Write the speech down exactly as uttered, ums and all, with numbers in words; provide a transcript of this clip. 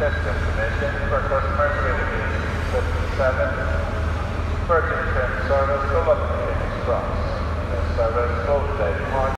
Test destination for customer activity fifty-seven, Virgin Train service to London King's Cross. This service both day